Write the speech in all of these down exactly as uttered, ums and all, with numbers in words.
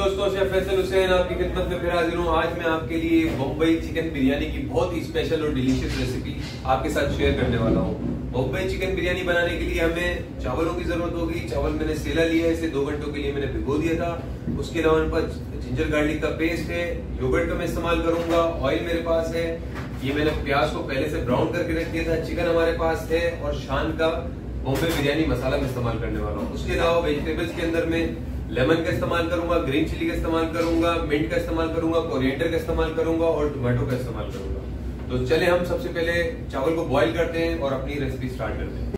दोस्तों, शेफ फैसल हुसैन आपकी खिदमत में फिर हाजिर हूँ। आज मैं आपके लिए बम्बई चिकन बिरयानी की बहुत ही स्पेशल और डिलीशियस रेसिपी आपके साथ शेयर करने वाला हूँ। बम्बई चिकन बिरयानी बनाने के लिए हमें चावलों की जरूरत होगी। चावल मैंने सेला लिया है, इसे दो घंटों के लिए मैंने भिगो दिया था। उसके अलावा मेरे पास जिंजर गार्लिक का पेस्ट है, योगर्ट का मैं इस्तेमाल करूंगा, ऑयल मेरे पास है, ये मैंने प्याज को पहले से ब्राउन करके रख दिया था, चिकन हमारे पास है और शान का बॉम्बे बिरयानी मसाला मैं इस्तेमाल करने वाला हूँ। उसके अलावा वेजिटेबल्स के अंदर में लेमन का इस्तेमाल करूंगा, ग्रीन चिली का इस्तेमाल करूंगा, मिंट का इस्तेमाल करूंगा, कोरिएंडर का इस्तेमाल करूंगा और टोमेटो का इस्तेमाल करूंगा। तो चले हम सबसे पहले चावल को बॉईल करते हैं और अपनी रेसिपी स्टार्ट करते हैं।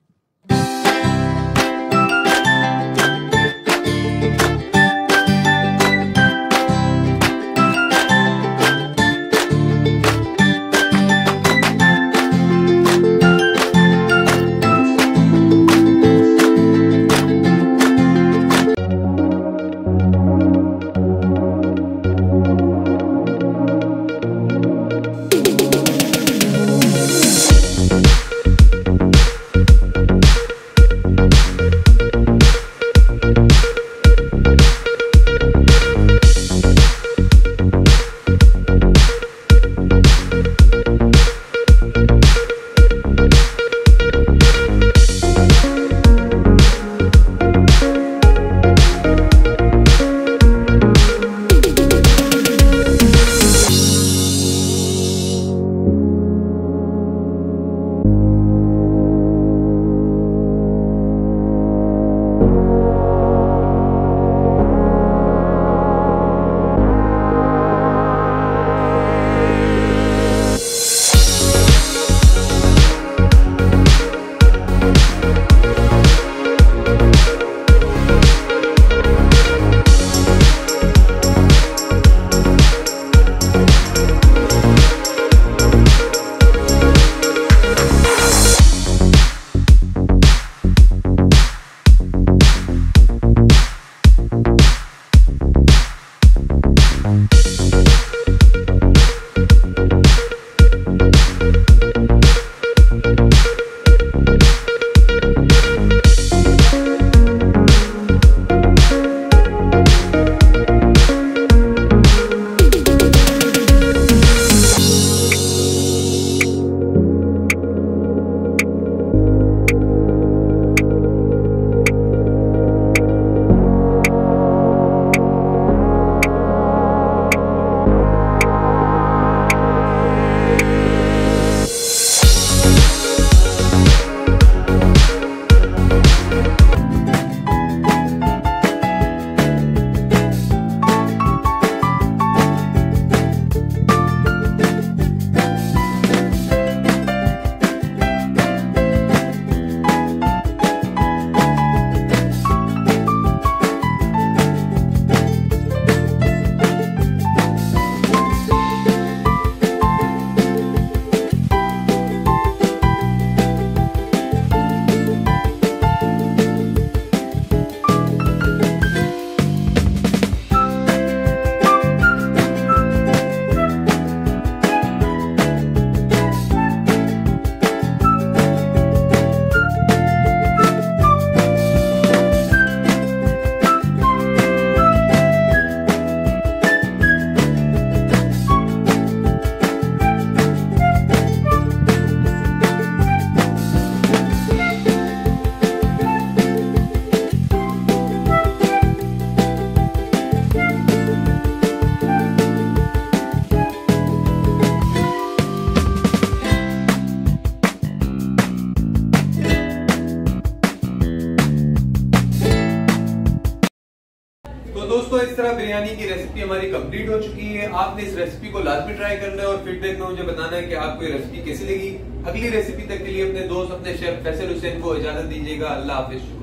दोस्तों, इस तरह बिरयानी की रेसिपी हमारी कंप्लीट हो चुकी है। आपने इस रेसिपी को लाजमी ट्राई करना है और फीडबैक में मुझे बताना है कि आपको ये रेसिपी कैसी लगी। अगली रेसिपी तक के लिए अपने दोस्त अपने शेफ फैसल हुसैन को इजाजत दीजिएगा। अल्लाह हाफिज।